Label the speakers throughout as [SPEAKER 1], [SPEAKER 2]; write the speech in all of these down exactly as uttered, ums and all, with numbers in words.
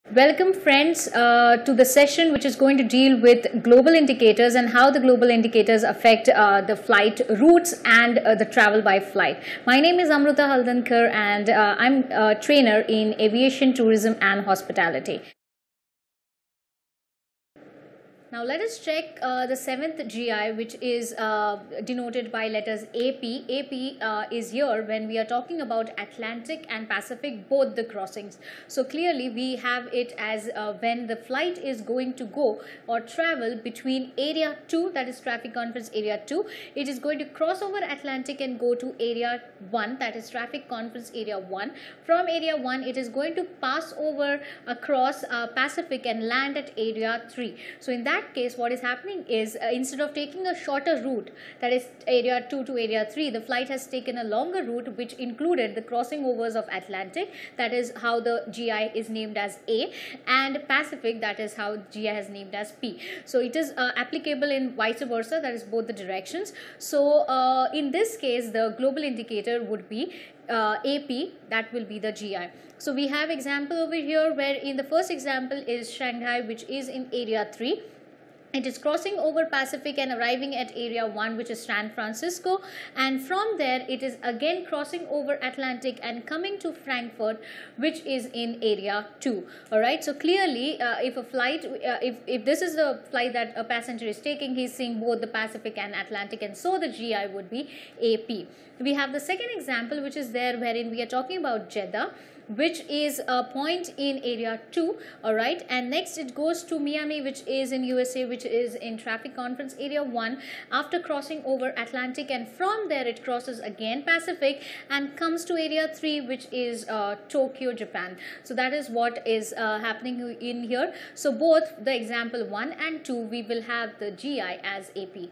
[SPEAKER 1] Welcome friends uh, to the session which is going to deal with global indicators and how the global indicators affect uh, the flight routes and uh, the travel by flight. My name is Amruta Haldankar and uh, I'm a trainer in aviation, tourism and hospitality. Now let us check uh, the seventh G I, which is uh, denoted by letters A P. A P uh, is here when we are talking about Atlantic and Pacific, both the crossings. So clearly we have it as uh, when the flight is going to go or travel between area two, that is traffic conference area two, it is going to cross over Atlantic and go to area one, that is traffic conference area one. From area one, it is going to pass over across uh, Pacific and land at area three. So in that case, what is happening is uh, instead of taking a shorter route, that is area two to area three, the flight has taken a longer route which included the crossing overs of Atlantic. That is how the G I is named as A, and Pacific, that is how G I is named as P. So it is uh, applicable in vice versa, that is both the directions. So uh, in this case, the global indicator would be Uh, A P, that will be the G I. So we have example over here where in the first example is Shanghai, which is in area three. It is crossing over Pacific and arriving at area one, which is San Francisco, and from there it is again crossing over Atlantic and coming to Frankfurt, which is in area two. All right, so clearly uh, if a flight uh, if, if this is the flight that a passenger is taking, he's seeing both the Pacific and Atlantic, and so the G I would be A P. We have the second example, which is there wherein we are talking about Jeddah, which is a point in area two. All right, and next it goes to Miami, which is in U S A, which is in traffic conference area one, after crossing over Atlantic, and from there it crosses again Pacific and comes to area three, which is uh, Tokyo, Japan. So that is what is uh, happening in here. So both the example one and two, we will have the G I as A P.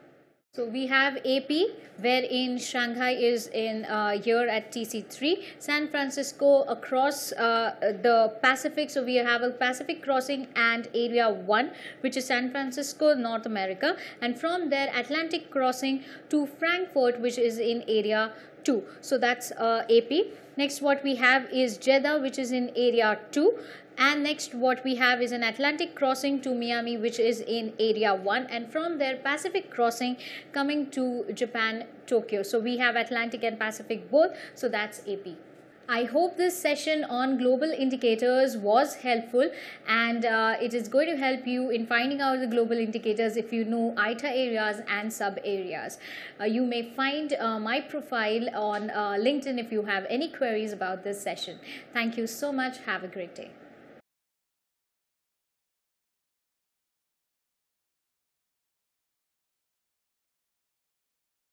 [SPEAKER 1] So we have A P, wherein Shanghai is in uh, here at T C three, San Francisco across uh, the Pacific. So we have a Pacific crossing and area one, which is San Francisco, North America, and from there Atlantic crossing to Frankfurt, which is in area two. So that's uh, A P. Next what we have is Jeddah, which is in area two. And next what we have is an Atlantic crossing to Miami, which is in area one, and from there Pacific crossing coming to Japan, Tokyo. So we have Atlantic and Pacific both, so that's A P. I hope this session on global indicators was helpful, and uh, it is going to help you in finding out the global indicators if you know I T A areas and sub areas. Uh, you may find uh, my profile on uh, LinkedIn if you have any queries about this session. Thank you so much. Have a great day.